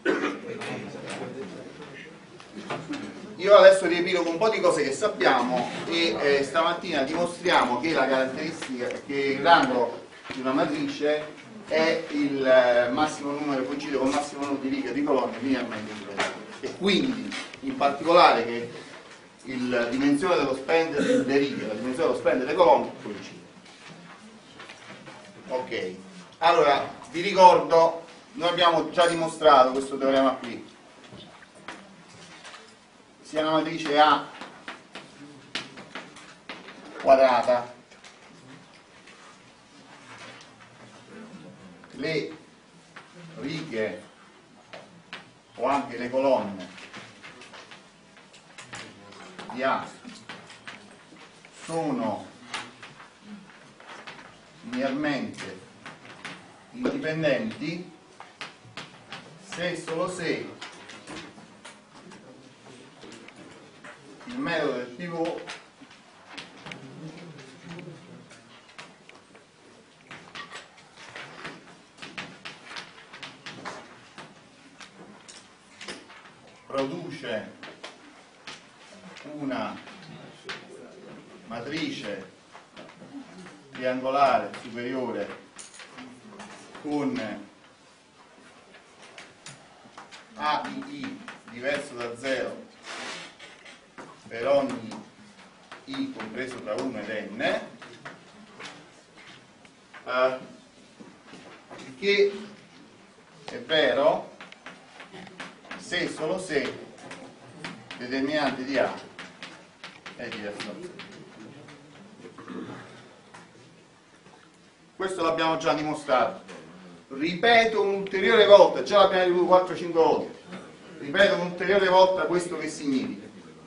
Io adesso riepilogo un po' di cose che sappiamo e stamattina dimostriamo che la caratteristica, che il rango di una matrice è il massimo numero, coincide con il massimo numero di righe di colonne linearmente indipendenti, e quindi in particolare che la dimensione dello span delle righe e la dimensione dello span delle colonne coincide. Ok, allora vi ricordo, noi abbiamo già dimostrato questo teorema qui. Sia una matrice A quadrata, le righe o anche le colonne di A sono linearmente indipendenti se e solo se il metodo del pivot produce una matrice triangolare superiore con AII diverso da 0 per ogni I compreso tra 1 ed n, che è vero se e solo se determinante di A è diverso da 0. Questo l'abbiamo già dimostrato. Ripeto un'ulteriore volta, già l'abbiamo ripetuto 4-5 volte. Ripeto un'ulteriore volta questo che significa.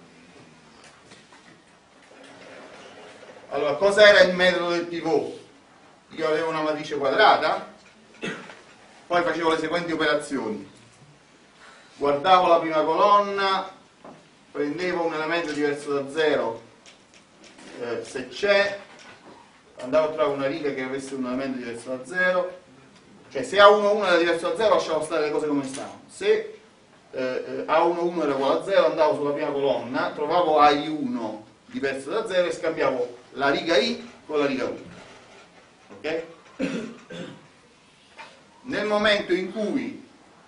Allora, cosa era il metodo del pivot? Io avevo una matrice quadrata, poi facevo le seguenti operazioni. Guardavo la prima colonna, prendevo un elemento diverso da 0 se c'è, andavo a trovare una riga che avesse un elemento diverso da 0, cioè se A11 era diverso da 0 lasciavo stare le cose come stavano. Se A11 era uguale a 0 andavo sulla prima colonna, trovavo AI1 diverso da 0 e scambiavo la riga I con la riga 1. Ok? Nel momento in cui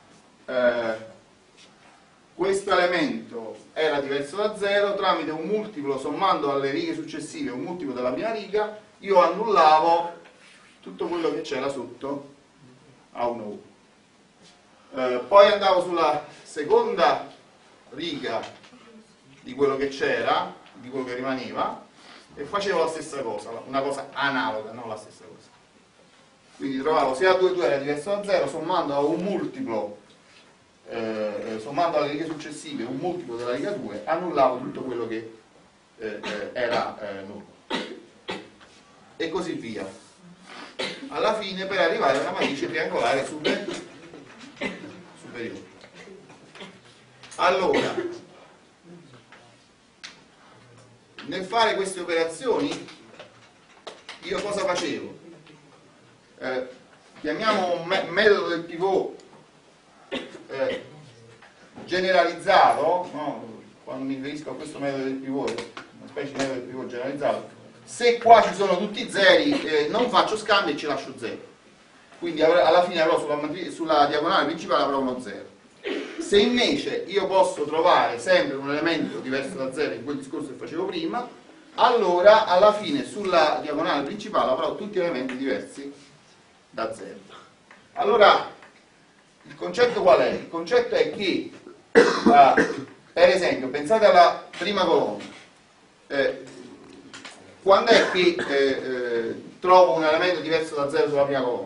questo elemento era diverso da 0, tramite un multiplo, sommando alle righe successive un multiplo della prima riga, io annullavo tutto quello che c'era sotto A1. Poi andavo sulla seconda riga di quello che c'era, di quello che rimaneva, e facevo la stessa cosa, una cosa analoga, non la stessa cosa. Quindi trovavo se A22 era diverso da 0, sommando a un multiplo, sommando alle righe successive un multiplo della riga 2, annullavo tutto quello che era nullo. E così via. Alla fine per arrivare a una matrice triangolare superiore. Allora, nel fare queste operazioni io cosa facevo? Chiamiamo un metodo del pivot generalizzato, no? Quando mi riferisco a questo metodo del pivot, una specie di metodo del pivot generalizzato, se qua ci sono tutti zeri non faccio scambi e ci lascio 0, quindi alla fine avrò sulla diagonale principale avrò uno 0. Se invece io posso trovare sempre un elemento diverso da 0 in quel discorso che facevo prima, allora alla fine sulla diagonale principale avrò tutti elementi diversi da 0. Allora il concetto qual è? Il concetto è che per esempio pensate alla prima colonna, quando è che trovo un elemento diverso da 0 sulla prima colonna?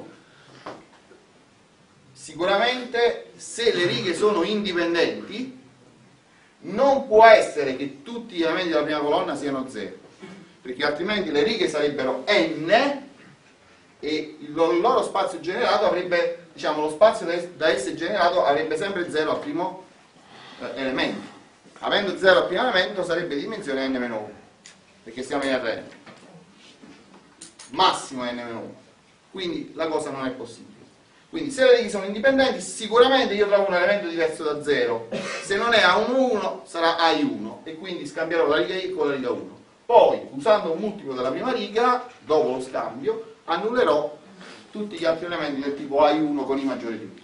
Sicuramente se le righe sono indipendenti non può essere che tutti gli elementi della prima colonna siano 0, perché altrimenti le righe sarebbero n e il loro spazio generato avrebbe, diciamo, lo spazio da esse generato avrebbe sempre 0 al primo elemento. Avendo 0 al primo elemento sarebbe di dimensione n-1, perché stiamo in Rn, massimo n-1, quindi la cosa non è possibile. Quindi se le righe sono indipendenti, sicuramente io trovo un elemento diverso da 0. Se non è A1, 1, sarà AI1, e quindi scambierò la riga I con la riga 1. Poi, usando un multiplo della prima riga, dopo lo scambio, annullerò tutti gli altri elementi del tipo AI1 con I maggiore di 1.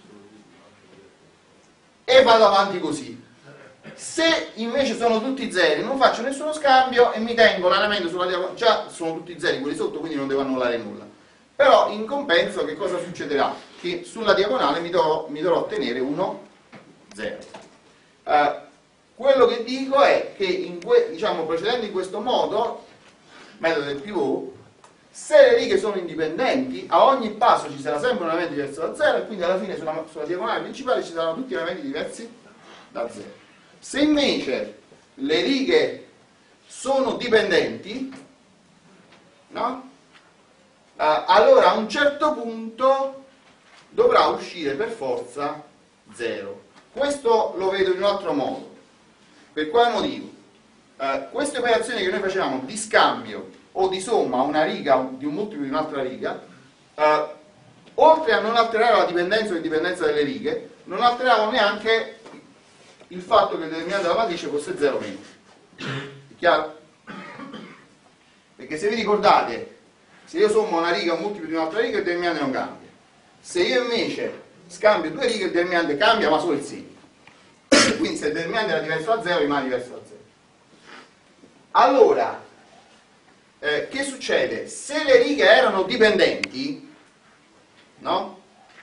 E vado avanti così. Se invece sono tutti zeri, non faccio nessuno scambio e mi tengo l'elemento sulla diagonale. Già sono tutti zeri quelli sotto, quindi non devo annullare nulla. Però in compenso che cosa succederà? Che sulla diagonale mi dovrò ottenere 1, 0. Quello che dico è che diciamo, procedendo in questo modo, metodo del pivot, se le righe sono indipendenti, a ogni passo ci sarà sempre un elemento diverso da 0 e quindi alla fine sulla diagonale principale ci saranno tutti elementi diversi da 0. Se invece le righe sono dipendenti, no? Allora a un certo punto dovrà uscire per forza 0. Questo lo vedo in un altro modo. Per quale motivo? Queste operazioni che noi facciamo di scambio o di somma a una riga di un multiplo di un'altra riga, oltre a non alterare la dipendenza o indipendenza delle righe, non alteravano neanche il fatto che il determinante della matrice fosse 0 meno. È chiaro? Perché se vi ricordate, se io sommo una riga a un multiplo di un'altra riga, il determinante non cambia. Se io invece scambio due righe, il determinante cambia, ma solo il segno. Quindi se il determinante era diverso da 0, rimane diverso da 0. Allora, che succede? Se le righe erano dipendenti, no?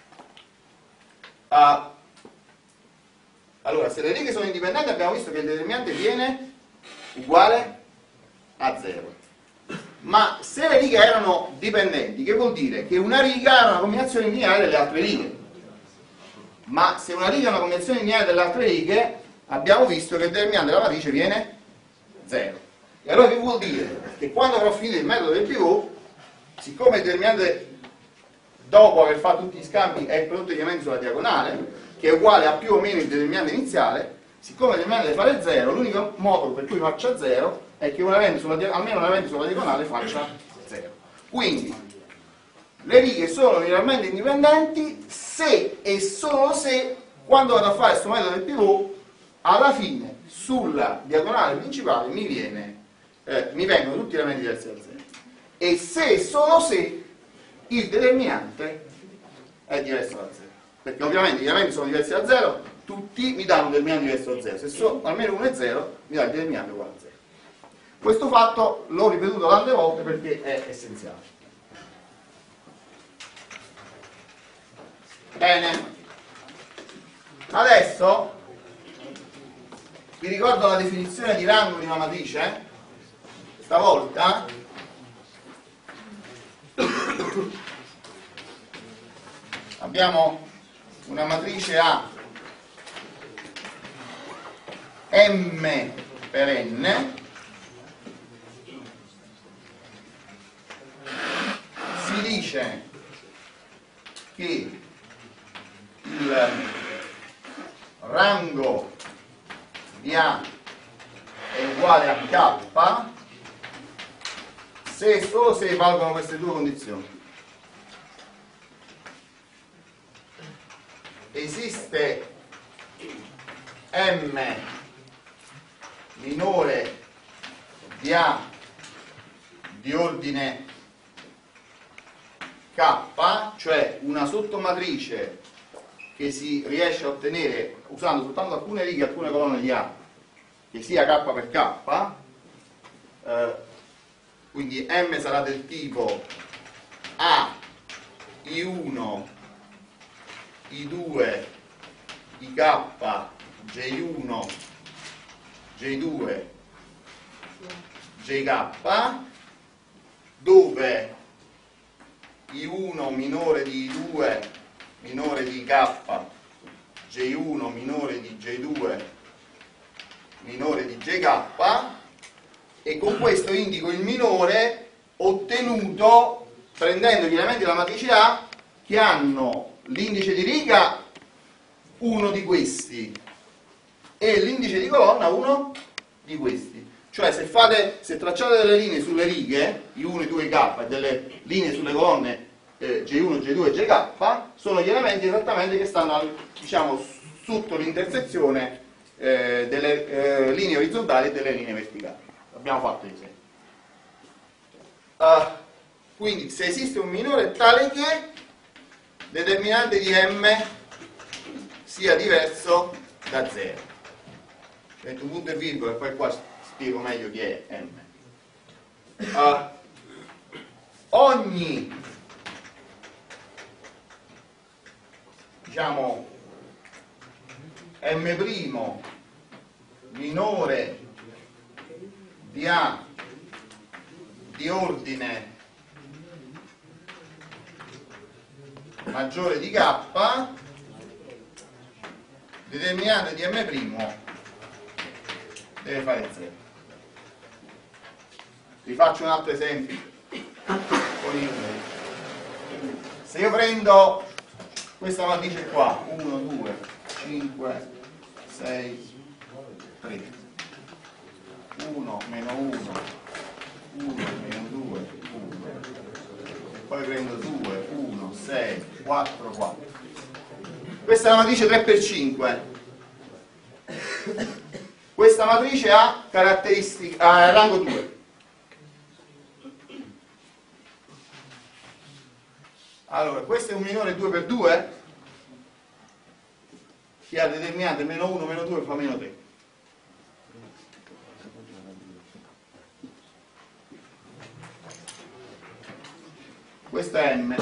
Allora, se le righe sono indipendenti abbiamo visto che il determinante viene uguale a 0. Ma se le righe erano dipendenti, che vuol dire? Che una riga era una combinazione lineare delle altre righe. Ma se una riga è una combinazione lineare delle altre righe, abbiamo visto che il determinante della matrice viene 0. E allora che vuol dire? Che quando avrò finito il metodo del pivot, siccome il determinante dopo aver fatto tutti gli scambi è il prodotto degli elementi sulla diagonale, che è uguale a più o meno il determinante iniziale, siccome il determinante deve fare 0, l'unico modo per cui faccia 0 è che almeno un elemento sulla diagonale faccia 0. Quindi le righe sono linearmente indipendenti se e solo se, quando vado a fare questo metodo del pivot, alla fine sulla diagonale principale mi vengono tutti gli elementi diversi da 0. E se e solo se il determinante è diverso da 0. Perché ovviamente gli elementi sono diversi da 0, tutti mi danno un determinante diverso da 0. Se almeno uno è 0, mi dà il determinante uguale a 0. Questo fatto l'ho ripetuto tante volte perché è essenziale. Bene. Adesso vi ricordo la definizione di rango di una matrice. Stavolta abbiamo una matrice A M per N. Si dice che il rango di A è uguale a K se e solo se valgono queste due condizioni. Esiste M minore di A di ordine K, cioè una sottomatrice che si riesce a ottenere usando soltanto alcune righe e alcune colonne di A, che sia K per K, quindi M sarà del tipo A, I1, I2, IK, J1, J2, JK, dove I1 minore di I2 minore di K, J1 minore di J2 minore di JK, e con questo indico il minore ottenuto prendendo gli elementi della matrice A che hanno l'indice di riga uno di questi e l'indice di colonna uno di questi. Cioè se tracciate delle linee sulle righe, I1, I2, I K, e delle linee sulle colonne G1, G2 e GK sono gli elementi esattamente che stanno, diciamo, sotto l'intersezione delle linee orizzontali e delle linee verticali. Abbiamo fatto l'esempio. Quindi se esiste un minore tale che determinante di M sia diverso da 0. Metto un punto e virgola e poi qua spiego meglio chi è M. Ogni, diciamo, M' minore di A di ordine maggiore di K, determinante di M' deve fare 0. Vi faccio un altro esempio con i numeri. Se io prendo questa matrice qua, 1, 2, 5, 6, 3, 1, meno 1, 1, meno 2, 1, poi prendo 2, 1, 6, 4, 4. Questa è la matrice 3x5. Questa matrice ha caratteristiche, ha rango 2. Allora, questo è un minore 2x2 che ha determinante meno 1, meno 2 fa meno 3. Questo è M.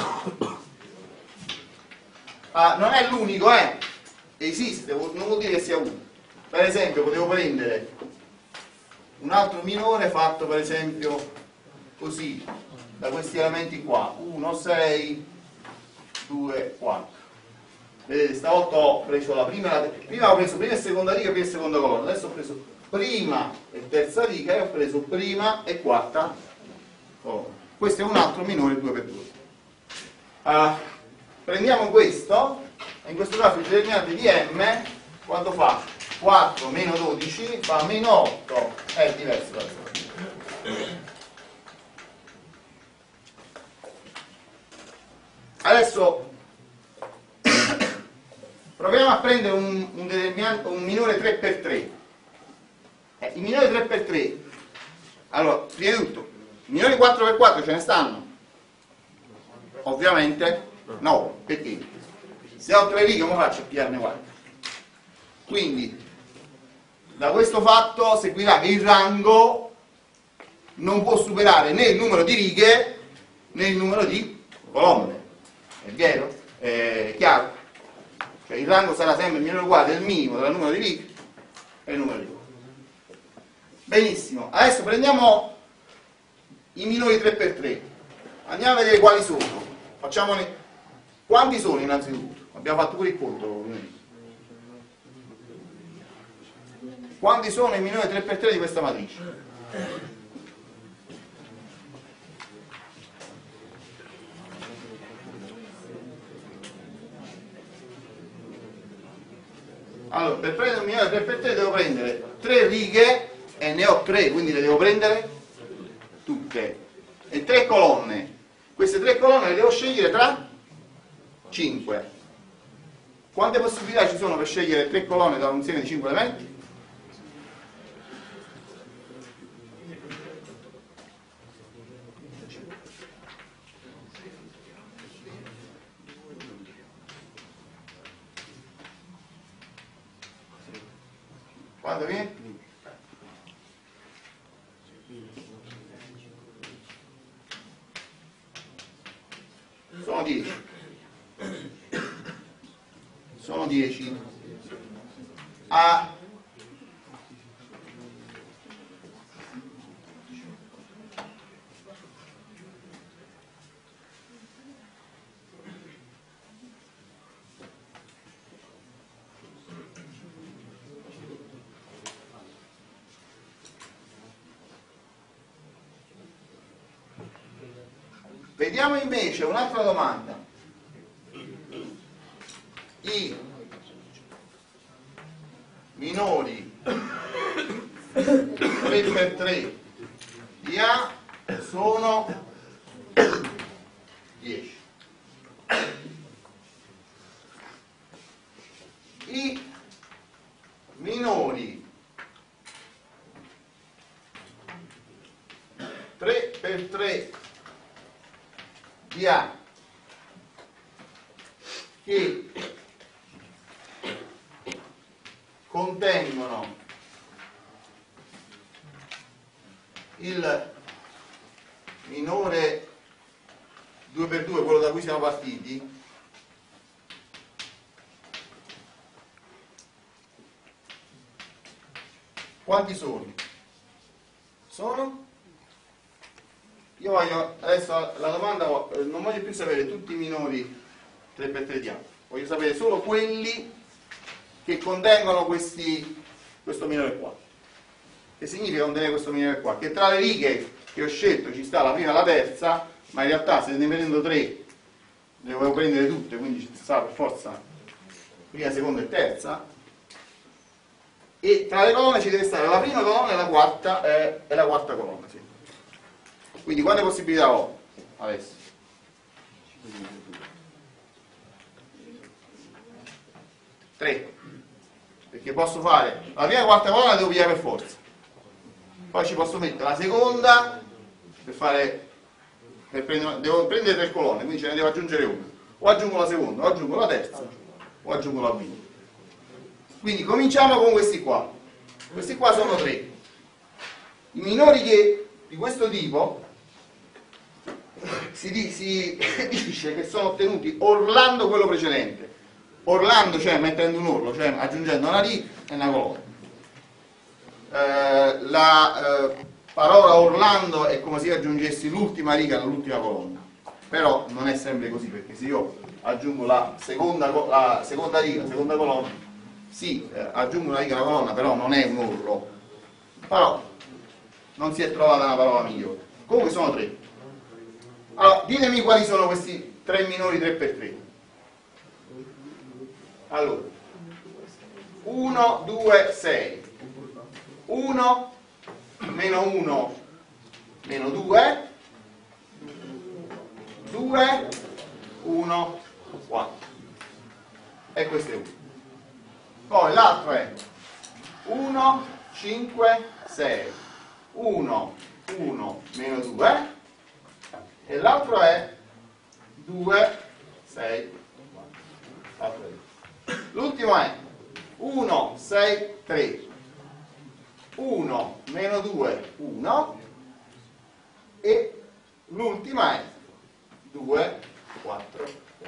Non è l'unico, esiste, non vuol dire che sia uno. Per esempio, potevo prendere un altro minore fatto per esempio così, da questi elementi qua, 1, 6, 2, 4. Vedete, stavolta ho preso la prima ho preso prima e seconda riga e seconda colonna, adesso ho preso prima e terza riga e ho preso prima e quarta colonna. Questo è un altro minore 2x2. Prendiamo questo, e in questo caso il determinante di M, quanto fa? 4 meno 12 fa meno 8, è diverso da 0. Adesso proviamo a prendere un minore 3x3. I minori 3x3, allora, prima di tutto, i minori 4x4 ce ne stanno? Ovviamente no, perché? Se ho 3 righe come faccio a pigliarne 4? Quindi da questo fatto seguirà che il rango non può superare né il numero di righe né il numero di colonne. È vero? È chiaro? Cioè il rango sarà sempre minore o uguale del minimo del numero di righe e il numero di colonne. Benissimo, adesso prendiamo i minori 3x3, andiamo a vedere quali sono. Facciamone. Quanti sono innanzitutto? Abbiamo fatto pure il conto. Quanti sono i minori 3x3 di questa matrice? Allora, per prendere un minore 3x3 devo prendere 3 righe e ne ho 3, quindi le devo prendere tutte. E 3 colonne. Queste 3 colonne le devo scegliere tra 5. Quante possibilità ci sono per scegliere 3 colonne da un insieme di 5 elementi? Quanto viene? Sono 10. Sono 10. Vediamo invece un'altra domanda. I minori 3x3 di A sono 10. di A che contengono il minore 2x2, quello da cui siamo partiti, quanti sono? Io voglio, adesso la domanda, non voglio più sapere tutti i minori 3x3 di A, voglio sapere solo quelli che contengono questo minore qua. Che significa contenere questo minore qua? Che tra le righe che ho scelto ci sta la prima e la terza, ma in realtà se ne prendo 3 le volevo prendere tutte, quindi ci sta per forza prima, seconda e terza, e tra le colonne ci deve stare la prima colonna e la quarta colonna, sì. Quindi quante possibilità ho adesso? 3, perché posso fare la prima e la quarta colonna, devo pigliare per forza, poi ci posso mettere la seconda devo prendere 3 colonne, quindi ce ne devo aggiungere una, o aggiungo la seconda, o aggiungo la terza, o aggiungo la quinta. Quindi cominciamo con questi qua. Questi qua sono 3. I minori di questo tipo si dice che sono ottenuti orlando quello precedente. Orlando, cioè mettendo un orlo, cioè aggiungendo una riga e una colonna. La parola orlando è come se io aggiungessi l'ultima riga all'ultima colonna, però non è sempre così, perché se io aggiungo la seconda riga, la seconda colonna, sì, aggiungo una riga alla colonna, però non è un orlo, però non si è trovata una parola migliore. Comunque sono 3. Allora, ditemi quali sono questi 3 minori 3x3. Allora, 1, 2, 6. 1, meno 1, meno 2, 2, 1, 4. E questo è 1. Poi l'altro è 1, 5, 6. 1, 1, meno 2. E l'altro è 2, 6, 4. L'ultimo è 1, 6, 3. 1, meno 2, 1. E l'ultima è 2, 4.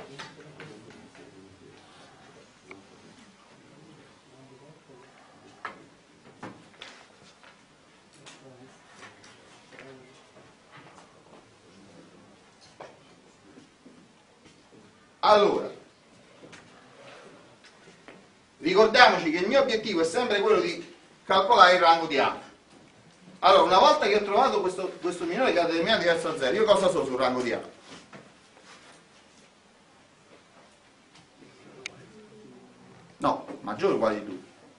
Allora, ricordiamoci che il mio obiettivo è sempre quello di calcolare il rango di A. Allora, una volta che ho trovato questo minore che ha determinato diverso da 0, io cosa so sul rango di A? No, maggiore o uguale di 2.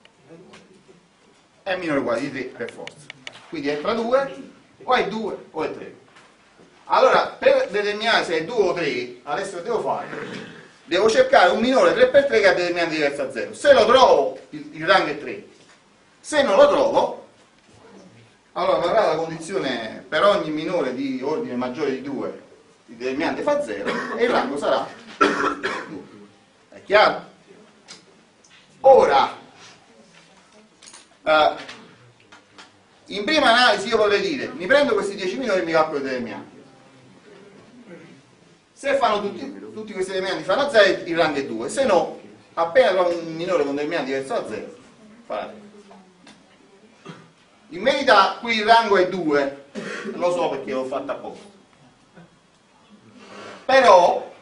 È minore o uguale di 3 per forza. Quindi è tra 2, o è 2 o è 3. Allora, per determinare se è 2 o 3, adesso che devo fare? Devo cercare un minore 3x3 che ha determinante diverso da 0. Se lo trovo, il rango è 3. Se non lo trovo, allora varrà la condizione per ogni minore di ordine maggiore di 2, il determinante fa 0 e il rango sarà 2. È chiaro? Ora, in prima analisi io vorrei dire, mi prendo questi 10 minori e mi calcolo i determinanti. Se fanno tutti questi determinanti fanno 0, il rango è 2, se no, appena trovo un minore con determinanti diverso da 0, farà 3. In verità qui il rango è 2, lo so perché l'ho fatto apposta. Però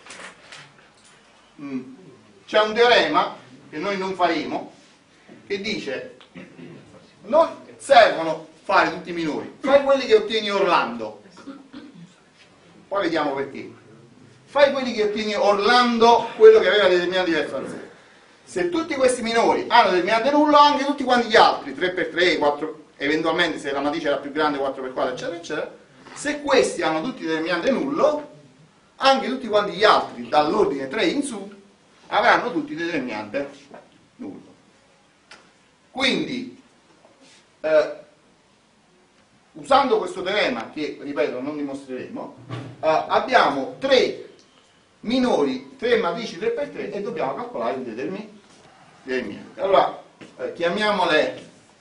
c'è un teorema che noi non faremo che dice non servono fare tutti i minori, fai quelli che ottieni orlando. Poi vediamo perché. Fai quelli che ottieni orlando quello che aveva determinato diverso da 0. Se tutti questi minori hanno determinante nullo, anche tutti quanti gli altri, 3x3, 4, eventualmente se la matrice era più grande 4x4, eccetera, eccetera, se questi hanno tutti determinante nullo, anche tutti quanti gli altri, dall'ordine 3 in su, avranno tutti determinante nullo. Quindi, usando questo teorema, che ripeto non dimostreremo, abbiamo 3 minori, 3 matrici 3x3 e dobbiamo calcolare il determinante. Allora chiamiamole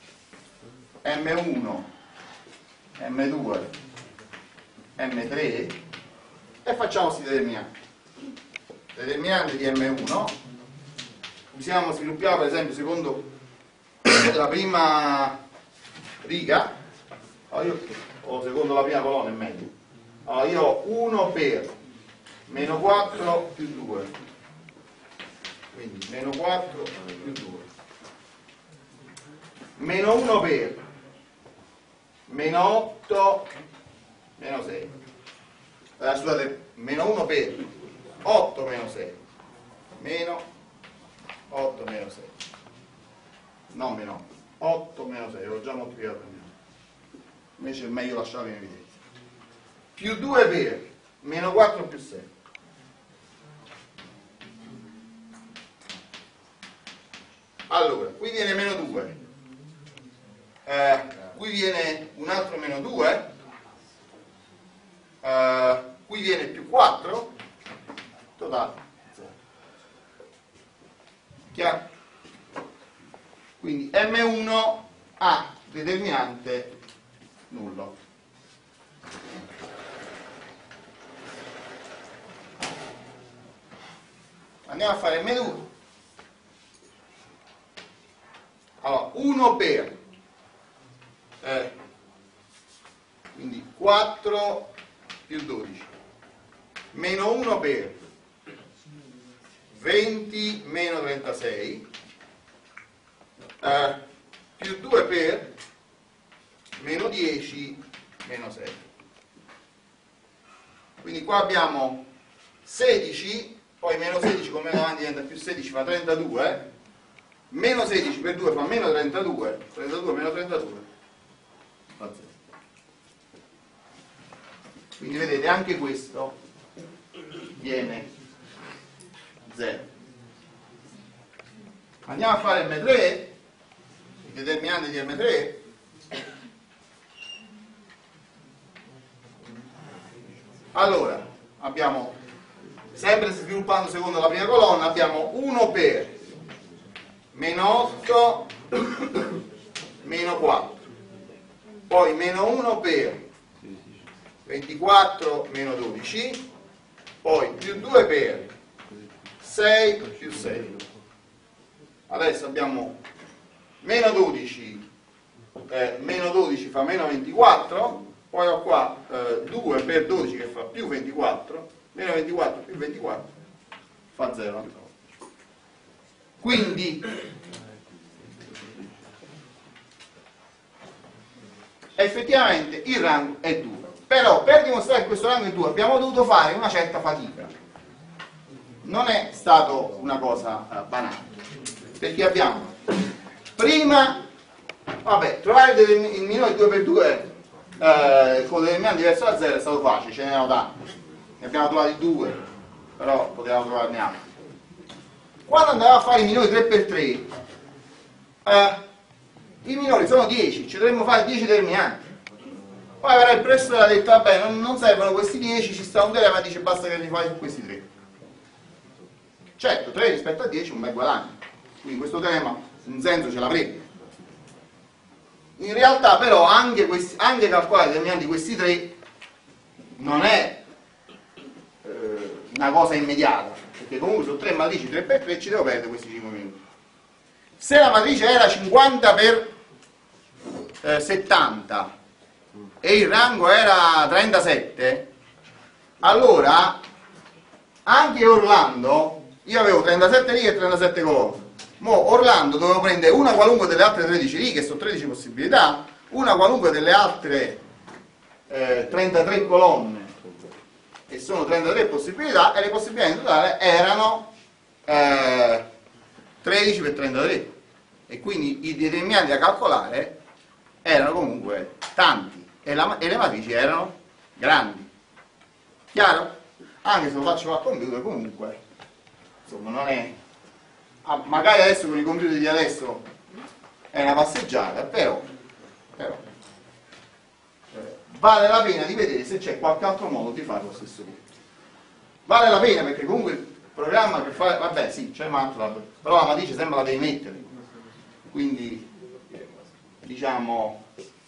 M1, M2, M3 e facciamo questi determinanti. Determinante di M1 sviluppiamo per esempio secondo la prima riga, o secondo la prima colonna è meglio. Allora io ho 1 per meno 4 più 2, quindi meno 4 più 2, meno 1 per meno 8 meno 6, scusate, meno 1 per 8 meno 6, meno 8 meno 6, no meno 8 meno 6, l'ho già moltiplicato per meno, invece è meglio lasciarlo in evidenza, più 2 per meno 4 più 6. Allora, qui viene meno 2, qui viene un altro meno 2, qui viene più 4, totale 0. Chiaro? Quindi M1 ha determinante nullo. Andiamo a fare M2. Allora, 1 per quindi 4 più 12 meno 1 per 20 meno 36 più 2 per meno 10 meno 6. Quindi qua abbiamo 16, poi meno 16 con meno avanti diventa più 16 fa 32, meno 16 per 2 fa meno 32, 32 meno 32 fa 0. Quindi vedete anche questo viene 0. Andiamo a fare M3, il determinante di M3. Allora, abbiamo, sempre sviluppando secondo la prima colonna, abbiamo 1 per meno 8 meno 4, poi meno 1 per 24 meno 12, poi più 2 per 6 più 6. Adesso abbiamo meno 12 fa meno 24, poi ho qua 2 per 12 che fa più 24, meno 24 più 24 fa 0. Quindi effettivamente il rango è 2, però per dimostrare che questo rango è 2 abbiamo dovuto fare una certa fatica. Non è stato una cosa banale, perché abbiamo prima trovare il minore 2 per 2 con determinante diverso da 0 è stato facile, ce n'erano tanti, ne abbiamo trovati 2, però potevamo trovarne altri. Quando andavamo a fare i minori 3 per 3 i minori sono 10, ci dovremmo fare 10 determinanti. Poi avrà il professore ha detto vabbè non servono questi 10, ci sta un teorema dice basta che li fai su questi 3. Certo, 3 rispetto a 10 è un bel guadagno, quindi questo teorema un senso ce l'avrebbe. In realtà però anche calcolare i determinanti di questi 3 non è una cosa immediata, perché comunque su 3 matrici 3 per 3 ci devo perdere questi 5 minuti. Se la matrice era 50 per 70 e il rango era 37, allora anche Orlando, io avevo 37 righe e 37 colonne. Mo Orlando dovevo prendere una qualunque delle altre 13 righe, sono 13 possibilità, una qualunque delle altre 33 colonne, e sono 33 possibilità, e le possibilità in totale erano 13 per 33, e quindi i determinanti da calcolare erano comunque tanti e le matrici erano grandi. Chiaro? Anche se lo faccio al computer comunque insomma non è, magari adesso con i computer di adesso è una passeggiata, però vale la pena di vedere se c'è qualche altro modo di fare lo stesso punto. Vale la pena perché comunque il programma che fa, vabbè sì, c'è MATLAB, però la matrice sembra la devi mettere, quindi diciamo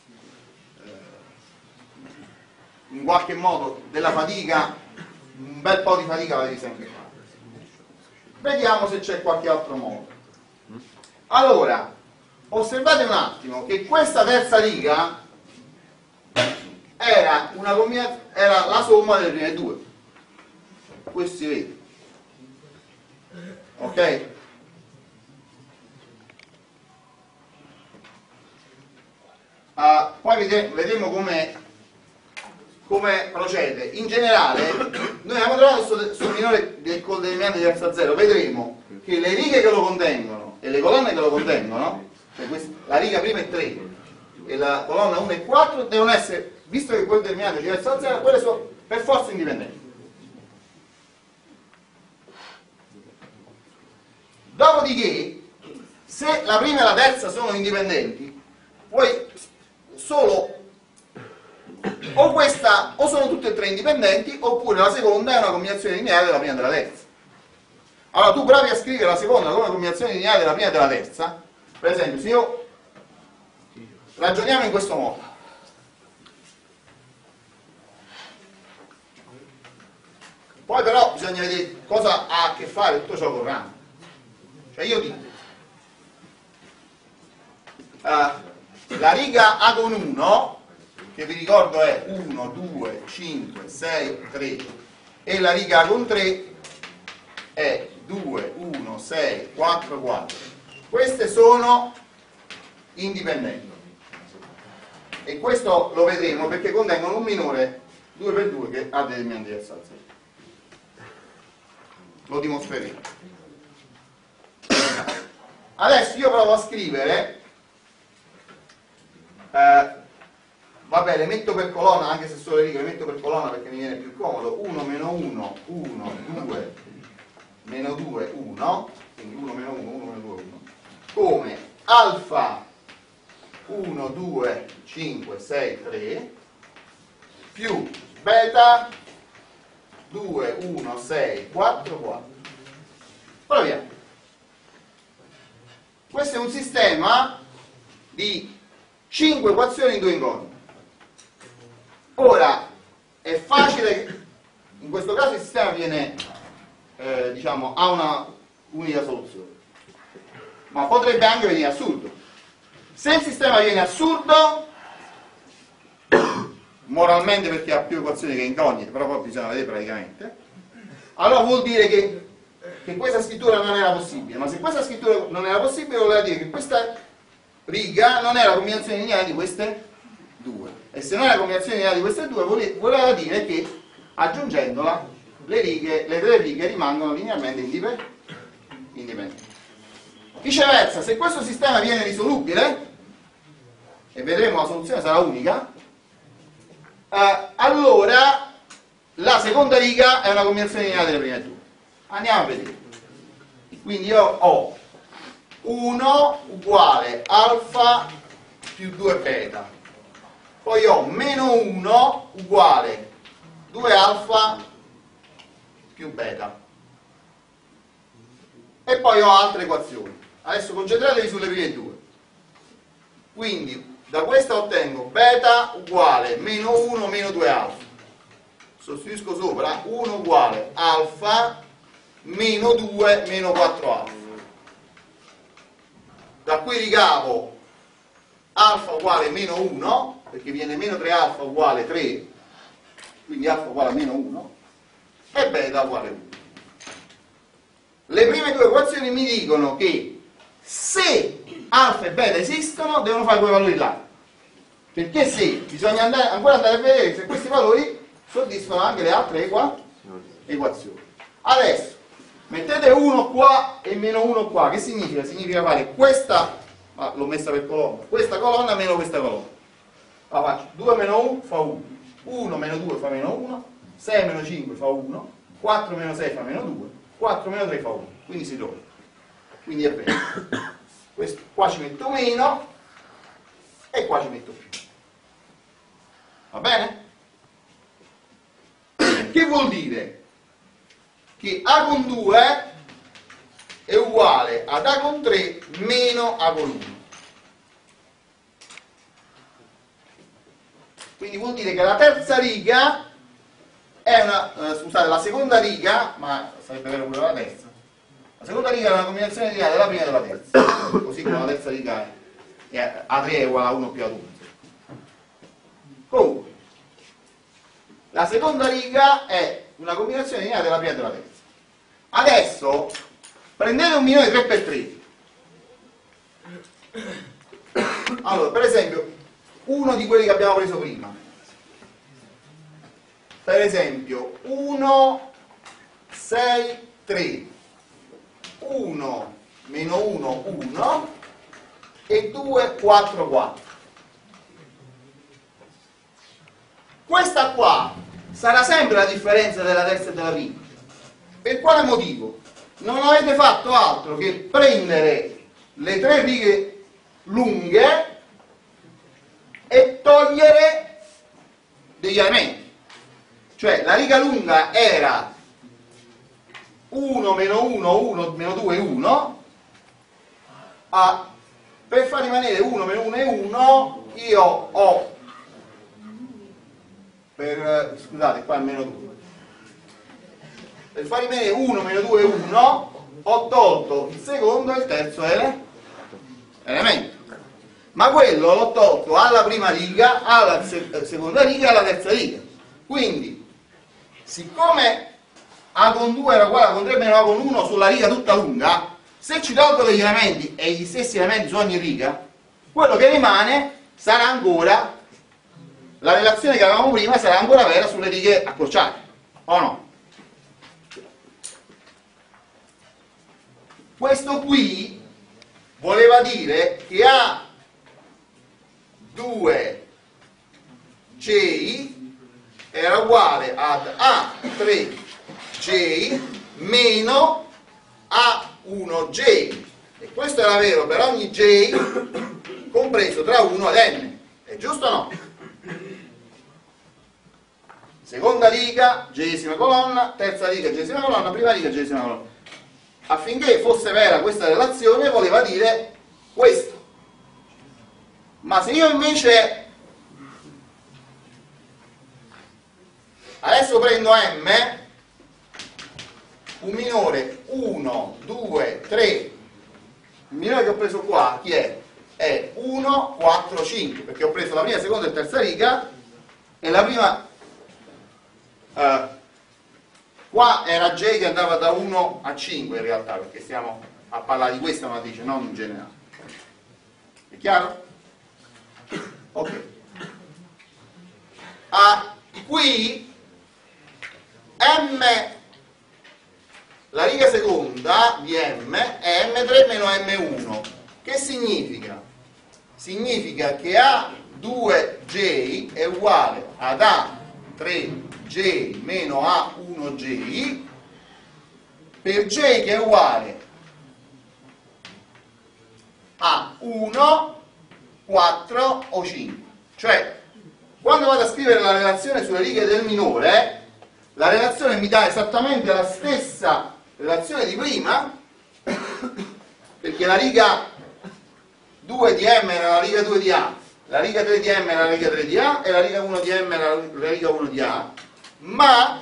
in qualche modo della fatica, un bel po' di fatica la devi sempre fare. Vediamo se c'è qualche altro modo. Allora, osservate un attimo che questa terza riga era la somma delle prime due. Questo si vede. Ok? Poi vedremo come procede. In generale, noi abbiamo trovato questo minore del coordinamento diverso da 0. Vedremo che le righe che lo contengono e le colonne che lo contengono, cioè la riga prima è 3 e la colonna 1 e 4, devono essere, visto che quel determinato è diverso da 0, quelle sono per forza indipendenti. Dopodiché, se la prima e la terza sono indipendenti, poi solo o questa o sono tutte e tre indipendenti, oppure la seconda è una combinazione lineare della prima e della terza. Allora tu provi a scrivere la seconda come combinazione lineare della prima e della terza. Per esempio, se io ragioniamo in questo modo, poi però bisogna vedere cosa ha a che fare tutto ciò con RAM. Cioè io dico la riga A con 1, che vi ricordo è 1, 2, 5, 6, 3, e la riga A con 3 è 2, 1, 6, 4, 4. Queste sono indipendenti. E questo lo vedremo perché contengono un minore 2 per 2 che ha determinante diversa da 0. Lo dimostreremo. Adesso io provo a scrivere va bene, metto per colonna, anche se sono le righe le metto per colonna perché mi viene più comodo. 1, meno 1, 1, 2, meno 2, 1, quindi 1, meno 1, 1, meno 2, 1, come alfa 1, 2, 5, 6, 3 più beta 2, 1, 6, 4, 4. Proviamo. Questo è un sistema di 5 equazioni in 2 incognite. Ora, è facile, in questo caso il sistema viene, diciamo, ha una unica soluzione, ma potrebbe anche venire assurdo. Se il sistema viene assurdo, moralmente perché ha più equazioni che incognite, però poi bisogna vedere praticamente, allora vuol dire che questa scrittura non era possibile. Ma se questa scrittura non era possibile, voleva dire che questa riga non è la combinazione lineare di queste due, e se non è la combinazione lineare di queste due voleva dire che aggiungendola le tre righe rimangono linearmente indipendenti. Viceversa, se questo sistema viene risolubile, e vedremo la soluzione sarà unica, allora la seconda riga è una combinazione lineare delle prime due. Andiamo a vedere. Quindi io ho 1 uguale alfa più 2 beta, poi ho meno 1 uguale 2 alfa più beta, e poi ho altre equazioni. Adesso concentratevi sulle prime due. Quindi da questa ottengo beta uguale meno 1 meno 2 alfa, sostituisco sopra 1 uguale alfa meno 2 meno 4 alfa. Da qui ricavo alfa uguale meno 1, perché viene meno 3 alfa uguale 3, quindi alfa uguale a meno 1, e beta uguale 1. Le prime due equazioni mi dicono che se alfa e beta esistono, devono fare quei valori là. Perché se bisogna ancora andare a vedere se questi valori soddisfano anche le altre equazioni. Adesso mettete 1 qua e meno 1 qua. Che significa? Significa fare questa, l'ho messa per colonna, questa colonna meno questa colonna. Allora faccio 2 meno 1 fa 1, 1 meno 2 fa meno 1, 6 meno 5 fa 1, 4 meno 6 fa meno 2, 4 meno 3 fa 1, quindi si trova. Quindi è bene. Questo, qua ci metto meno e qua ci metto più. Va bene? Che vuol dire? Che A con 2 è uguale ad A con 3 meno A con 1. Quindi vuol dire che la terza riga è una, scusate, la seconda riga, ma sarebbe vero pure la terza, la seconda riga è una combinazione lineare della prima e della terza, così come la terza riga è A3 è uguale a 1 più A2. Comunque, la seconda riga è una combinazione lineare della prima e della terza. Adesso prendete un minore 3x3. Allora, per esempio, uno di quelli che abbiamo preso prima. Per esempio, 1, 6, 3. 1 meno 1, 1 e 2, 4, 4. Questa qua sarà sempre la differenza della terza e della prima. Per quale motivo? Non avete fatto altro che prendere le tre righe lunghe e togliere degli elementi. Cioè la riga lunga era 1 meno 1, 1 meno 2, 1. Per far rimanere 1 meno 1 e 1 io ho, scusate, qua è meno 2. Per far rimanere 1 meno 2 e 1 ho tolto il secondo e il terzo elemento. Ma quello l'ho tolto alla prima riga, alla seconda riga e alla terza riga. Quindi, siccome A con 2 era uguale a A con 3 meno A con 1 sulla riga tutta lunga, se ci tolgo degli elementi e gli stessi elementi su ogni riga, quello che rimane sarà ancora, la relazione che avevamo prima sarà ancora vera sulle righe accorciate, o no? Questo qui voleva dire che A2J era uguale ad A3J meno A1J, e questo era vero per ogni J compreso tra 1 ed n. È giusto o no? Seconda riga, j-esima colonna, terza riga, j-esima colonna, prima riga, j-esima colonna. Affinché fosse vera questa relazione voleva dire questo. Ma se io invece adesso prendo m, un minore 1, 2, 3, il minore che ho preso qua chi è? È 1, 4, 5, perché ho preso la prima, seconda e terza riga, e la prima qua era J che andava da 1 a 5 in realtà, perché stiamo a parlare di questa matrice, non in generale. È chiaro? Ok. Qui m, la riga seconda di m è m3 meno m1. Che significa? Significa che A2J è uguale ad A3J meno A1J per J che è uguale a 1, 4 o 5. Cioè, quando vado a scrivere la relazione sulle righe del minore, la relazione mi dà esattamente la stessa relazione di prima, perché la riga 2 di M era la riga 2 di A, la riga 3 di M era la riga 3 di A e la riga 1 di M era la riga 1 di A, ma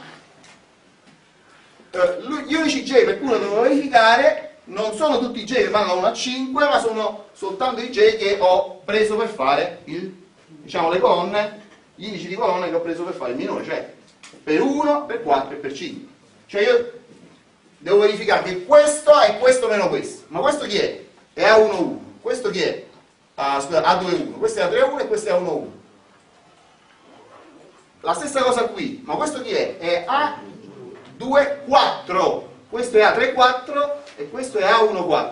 gli unici J per cui lo devo verificare non sono tutti i J che vanno da 1 a 5, ma sono soltanto i J che ho preso per fare diciamo le colonne, gli indici di colonne che ho preso per fare il minore, cioè per 1, per 4 e per 5. Cioè io devo verificare che questo è questo meno questo. Ma questo chi è? È A1,1. Questo chi è? Scusa, A2,1. Questo è A3,1 e questo è A1,1. La stessa cosa qui. Ma questo chi è? È A2,4. Questo è A3,4 e questo è A1,4.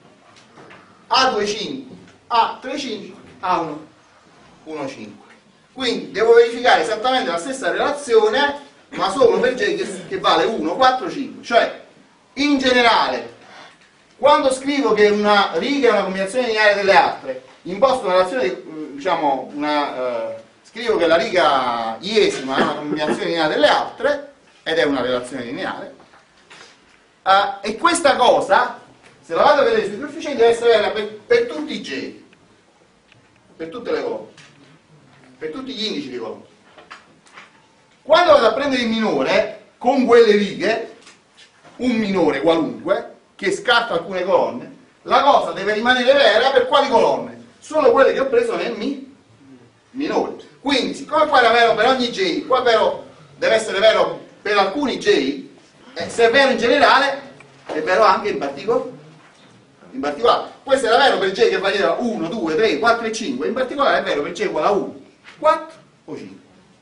A2,5. A3,5. A1,5. Quindi devo verificare esattamente la stessa relazione, ma solo per J che vale 1, 4, 5. Cioè, in generale, quando scrivo che una riga è una combinazione lineare delle altre, imposto una relazione, diciamo, scrivo che la riga iesima è una combinazione lineare delle altre ed è una relazione lineare, e questa cosa, se la vado a vedere sui coefficienti, deve essere vera per tutti i j, per tutte le colonne, per tutti gli indici di colonne. Quando vado a prendere il minore con quelle righe, un minore qualunque che scarta alcune colonne, la cosa deve rimanere vera per quali colonne? Solo quelle che ho preso nel minore. Quindi, siccome qua era vero per ogni j, qua deve essere vero per alcuni j, se è vero in generale, è vero anche in particolare. Questo era vero per j che valeva 1, 2, 3, 4 e 5, in particolare è vero per j uguale a 1, 4 o 5.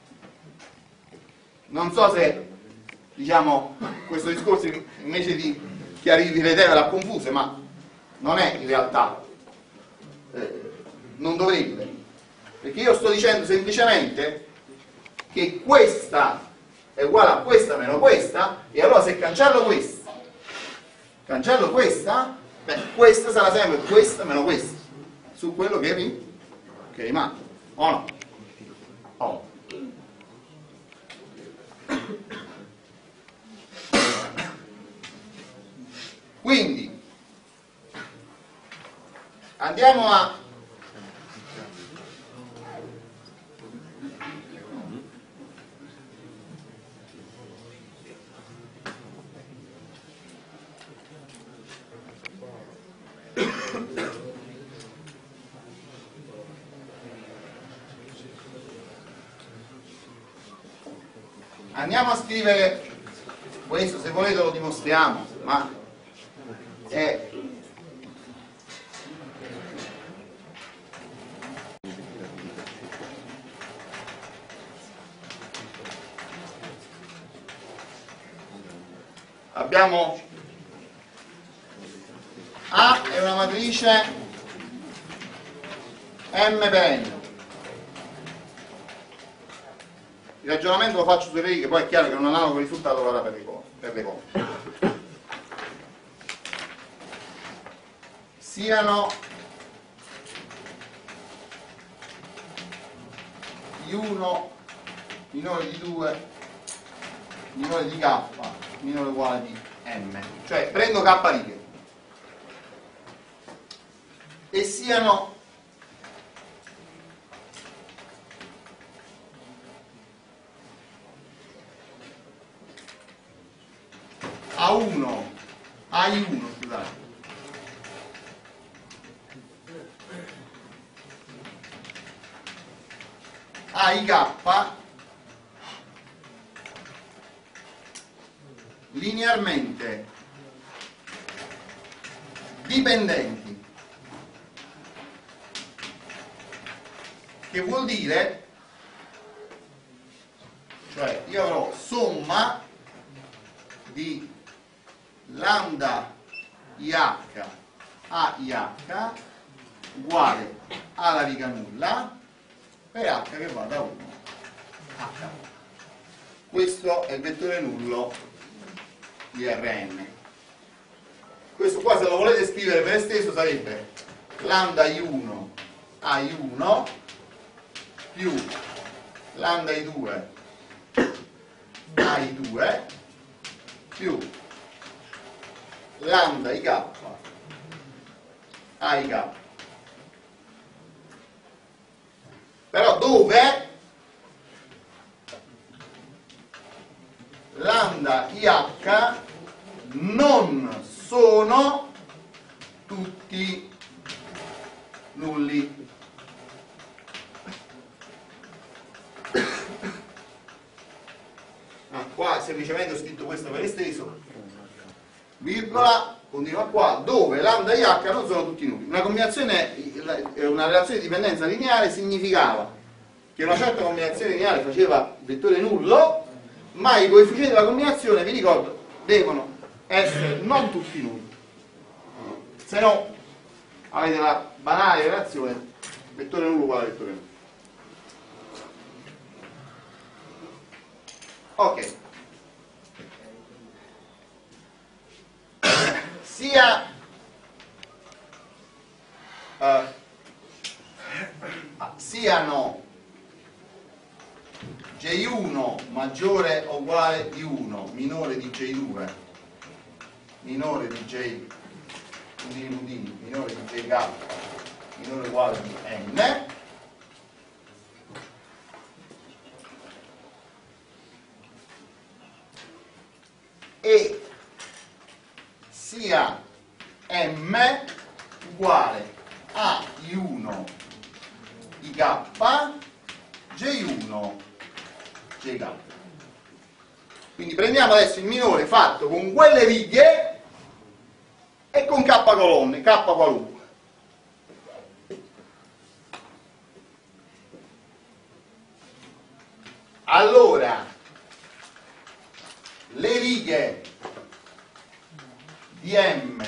Non so se, diciamo, questo discorso invece di chiarirvi le idee ve l'ha confuse, ma non è in realtà, non dovrebbe, perché io sto dicendo semplicemente che questa è uguale a questa meno questa, e allora se cancello questa, beh, questa sarà sempre questa meno questa, su quello che rimane, o no? Oh. Quindi andiamo a scrivere questo, se volete lo dimostriamo, ma è abbiamo A è una matrice M per N. Il ragionamento lo faccio sulle righe, poi è chiaro che un analogo risultato vada per le colonne. Siano di 1 minore di 2 minore di k minore o uguale di m, cioè prendo k righe, e siano AI1 scusate, AIK linearmente dipendenti, che vuol dire, cioè io avrò somma di lambda IH a IH uguale alla riga nulla per H che va da 1 a H. Questo è il vettore nullo di Rn. Questo qua, se lo volete scrivere per esteso, sarebbe lambda I1 a I1 più lambda I2 a I2 più lambda IK a IK. Però dove lambda IH non sono tutti nulli. Qua semplicemente ho scritto questo per esteso, virgola, continua qua, dove lambda IH non sono tutti nulli. Una combinazione, una relazione di dipendenza lineare significava che una certa combinazione lineare faceva vettore nullo, ma i coefficienti della combinazione, vi ricordo, devono essere non tutti nulli, se no avete la banale relazione vettore nullo uguale a vettore nullo. Ok, siano J1 maggiore o uguale di 1, minore di J2, minore di J puntini, minore di JK, minore o uguale di N, e sia M uguale a I1 IK J1 JK. Quindi prendiamo adesso il minore fatto con quelle righe e con K colonne, K qualunque. Allora, le righe di M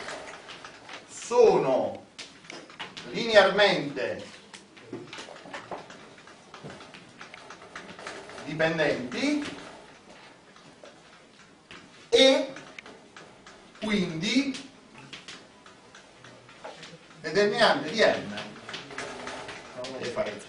sono linearmente dipendenti e quindi determinante di M è fare 0.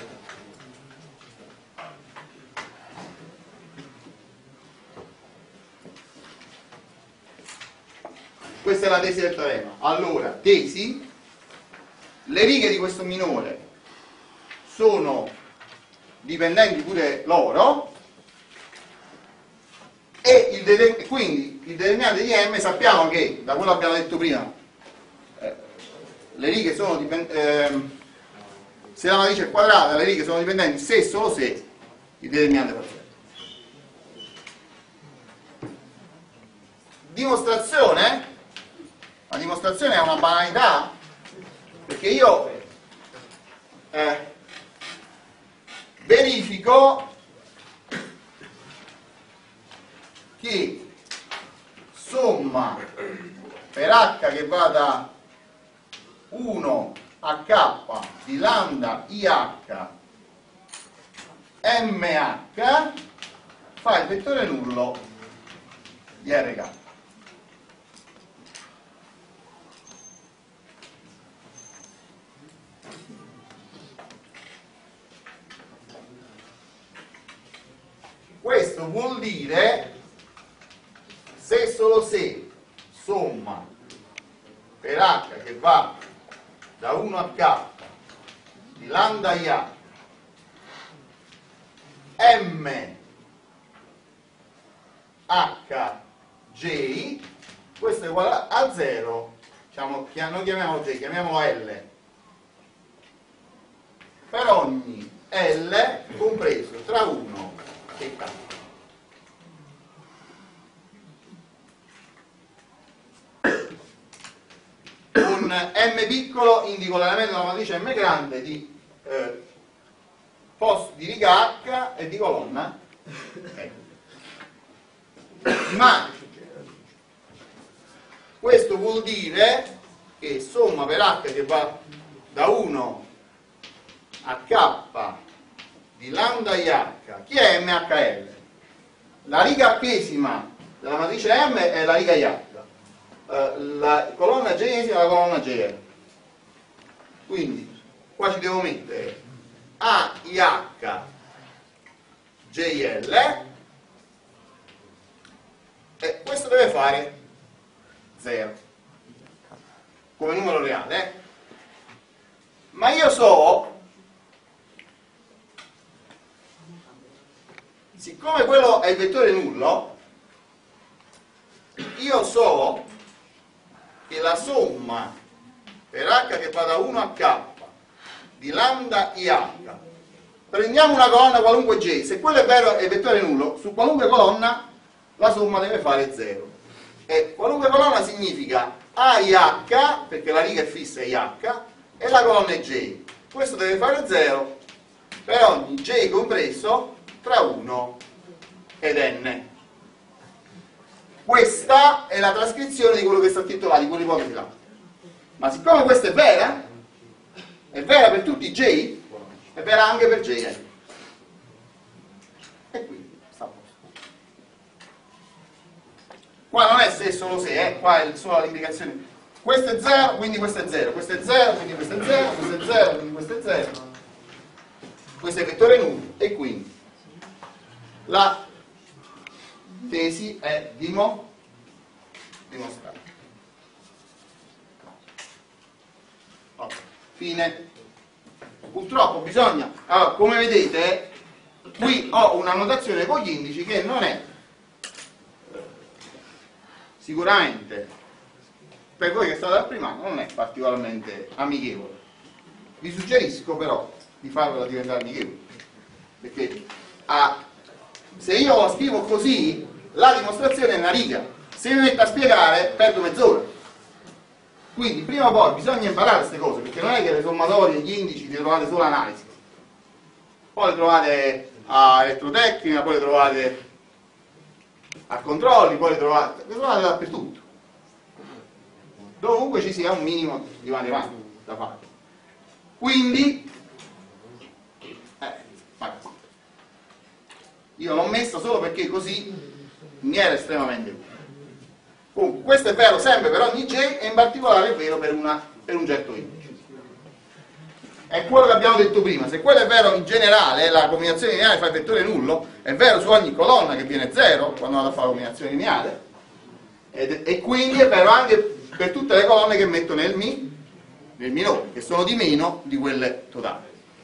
Questa è la tesi del teorema. Allora, tesi: le righe di questo minore sono dipendenti pure loro e quindi il determinante di M sappiamo che, da quello che abbiamo detto prima, le righe sono dipendenti, se la matrice è quadrata le righe sono dipendenti se e solo se il determinante parziale. Dimostrazione? La dimostrazione è una banalità, perché io verifico che somma per H che va da 1 a K di lambda IH MH fa il vettore nullo di RK. Questo vuol dire se e solo se somma per H che va da 1 a K di lambda IH M H J, questo è uguale a 0, diciamo, non chiamiamolo J, chiamiamolo L, per ogni L compreso tra 1 e K. Con M piccolo indico l'elemento della matrice M grande di riga H e di colonna ma questo vuol dire che somma per H che va da 1 a K di lambda IH, chi è MHL? La riga h'esima della matrice M è la riga IH, la colonna J'esima è la colonna JL. Quindi qua ci devo mettere AIH JL e questo deve fare 0 come numero reale, ma io so, siccome quello è il vettore nullo, io so che la somma per H che va da 1 a K di lambda IH, prendiamo una colonna qualunque J, se quello è vero è il vettore nullo, su qualunque colonna la somma deve fare 0. E qualunque colonna significa AIH, perché la riga è fissa IH, e la colonna è J. Questo deve fare 0 per ogni J compreso tra 1 ed N. Questa è la trascrizione di quello che sta scritto là, di quell'ipotesi là. Ma siccome questa è vera per tutti i J, è vera anche per JN. E quindi sta a posto. Qua non è se solo se, qua è solo l'indicazione. Questo è 0, quindi questo è 0, questo è 0, quindi questo è 0, questo è 0, quindi questo è 0. Questo è il vettore nullo e quindi La tesi è dimostrata. Okay. Fine. Purtroppo bisogna, allora, come vedete, qui ho una notazione con gli indici che non è sicuramente, per voi che state al primo anno, non è particolarmente amichevole. Vi suggerisco però di farvela diventare amichevole, perché se io la scrivo così, la dimostrazione è una riga. Se mi metto a spiegare, perdo mezz'ora. Quindi prima o poi bisogna imparare queste cose, perché non è che le sommatorie e gli indici li trovate solo analisi, poi le trovate a elettrotecnica, poi le trovate a controlli, poi le trovate dappertutto, dovunque ci sia un minimo di matematica da fare. Quindi io l'ho messa solo perché così mi era estremamente utile. Comunque, questo è vero sempre per ogni J e in particolare è vero per un getto indice. È quello che abbiamo detto prima. Se quello è vero in generale, la combinazione lineare fa il vettore nullo, è vero su ogni colonna che viene 0 quando vado a fare la combinazione lineare, e quindi è vero anche per tutte le colonne che metto nel minore, che sono di meno di quelle totali.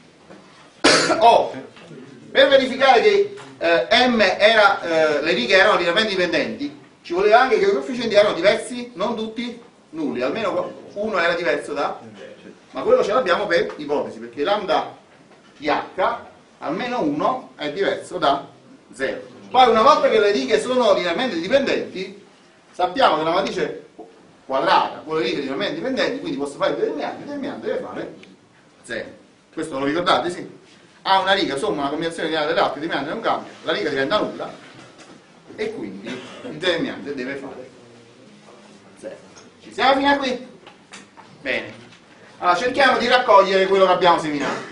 Per verificare che M le righe erano linearmente dipendenti, ci voleva anche che i coefficienti erano diversi, non tutti nulli, almeno uno era diverso da, ma quello ce l'abbiamo per ipotesi, perché lambda di H, almeno uno è diverso da 0. Poi una volta che le righe sono linearmente dipendenti, sappiamo che la matrice quadrata con le righe linearmente dipendenti, quindi posso fare il determinante deve fare 0. Questo lo ricordate? Sì. Ha una riga, somma una combinazione lineare delle altre, il determinante non cambia, la riga diventa nulla e quindi il determinante deve fare 0. Ci siamo fino a qui? Bene. Allora cerchiamo di raccogliere quello che abbiamo seminato.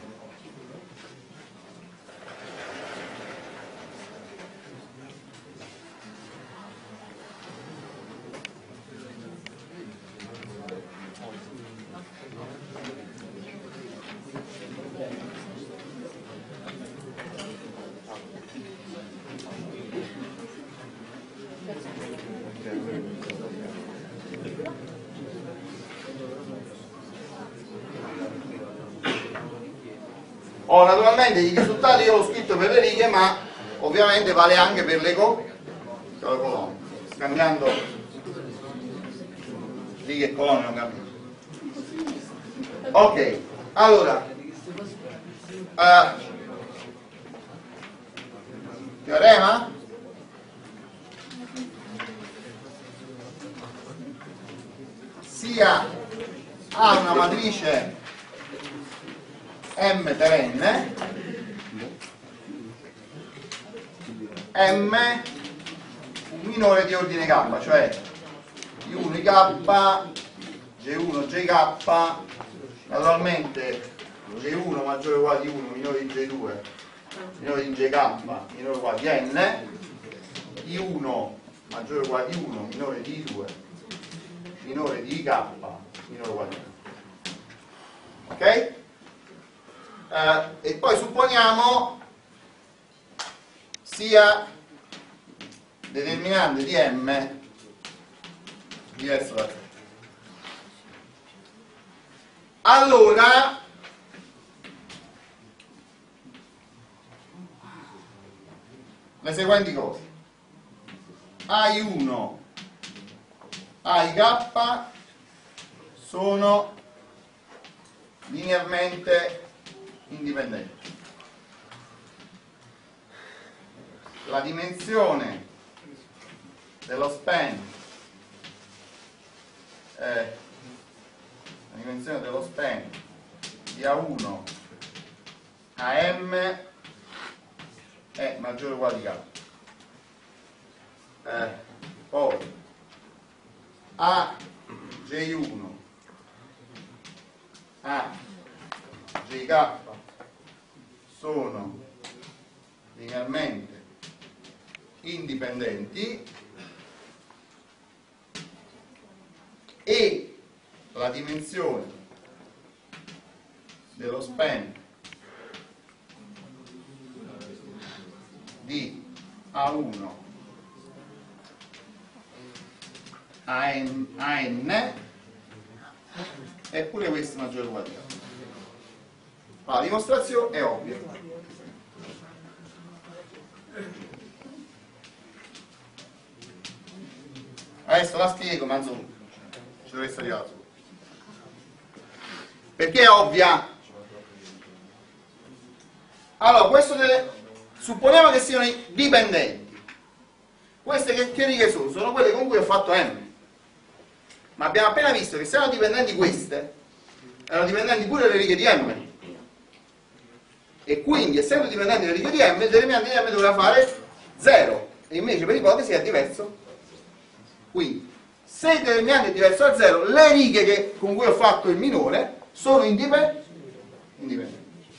Naturalmente i risultati io l'ho scritto per le righe, ma ovviamente vale anche per le colonne, cambiando righe e colonne non cambiano. Ok, allora teorema sia ha una matrice M per n, M un minore di ordine K, cioè I1 IK, J1 JK, naturalmente J1 maggiore o uguale di 1, minore di J2, minore di JK, minore o uguale di n, I1 maggiore o uguale di 1, minore di I2, minore di IK, minore o uguale di 1. Ok? E poi supponiamo sia determinante di M diverso da 3. Allora le seguenti cose: AI1 AIK sono linearmente indipendenti. La dimensione dello span di A1 a M è maggiore o uguale di K. Poi a J1 a JK sono linearmente indipendenti e la dimensione dello span di A1 a n e pure questo è maggiore o uguale a 0. La dimostrazione è ovvia. Adesso la spiego, ma insomma ci dovreste arrivare su. Perché è ovvia? Allora, questo supponiamo che siano i dipendenti. Queste che righe sono? Sono quelle con cui ho fatto M. Ma abbiamo appena visto che se erano dipendenti queste, erano dipendenti pure le righe di M. E quindi, essendo dipendenti le righe di M, il determinante di M doveva fare 0. E invece per ipotesi è diverso. Quindi, se il determinante è diverso da 0, le righe con cui ho fatto il minore sono indipendenti.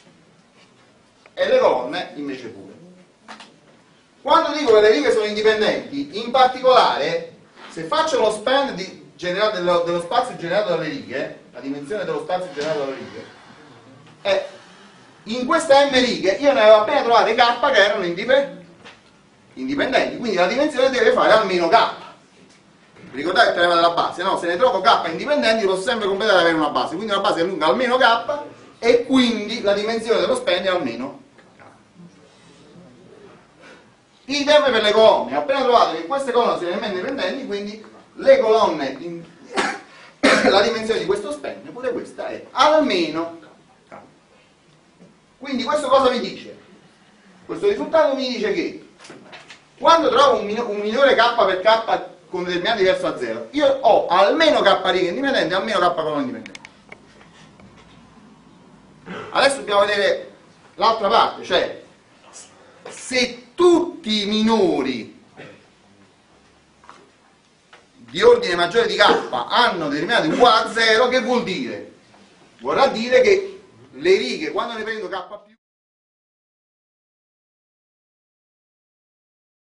E le colonne invece pure. Quando dico che le righe sono indipendenti, in particolare, se faccio lo span dello spazio generato dalle righe, la dimensione dello spazio generato dalle righe, in queste m righe io ne avevo appena trovate k che erano indipendenti, quindi la dimensione deve fare almeno k. Ricordate il teorema della base, no? Se ne trovo k indipendenti posso sempre completare ad avere una base, quindi una base è lunga almeno k e quindi la dimensione dello span è almeno k. Idem per le colonne, ho appena trovato che queste colonne sono nemmeno indipendenti, quindi le colonne, la dimensione di questo span, pure questa è almeno k. Quindi questo cosa mi dice? Questo risultato mi dice che quando trovo un minore k per k con un determinato diverso da 0, io ho almeno k righe indipendenti e almeno k colonne indipendenti. Adesso dobbiamo vedere l'altra parte, cioè se tutti i minori di ordine maggiore di k hanno determinati uguali a 0, che vuol dire? Vorrà dire che le righe, quando ne prendo k più